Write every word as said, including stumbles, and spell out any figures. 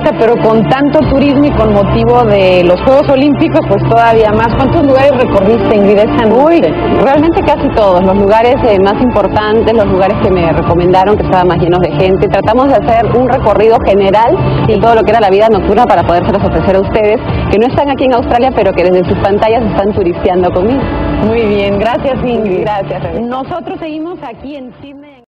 fiesta, pero con tanto turismo y con motivo de los Juegos Olímpicos, pues todavía más. ¿Cuántos lugares recorriste, Ingrid, esta noche? Uy, realmente casi todos, los lugares eh, más importantes, los lugares que me recomendaron que estaban más llenos de gente. Tratamos de hacer un recorrido general de todo lo que era la vida nocturna para podérselos ofrecer a ustedes, que no están aquí en Australia, pero que desde sus pantallas están turisteando conmigo. Muy bien, gracias, Ingrid. Gracias. Nosotros seguimos aquí en Sydney.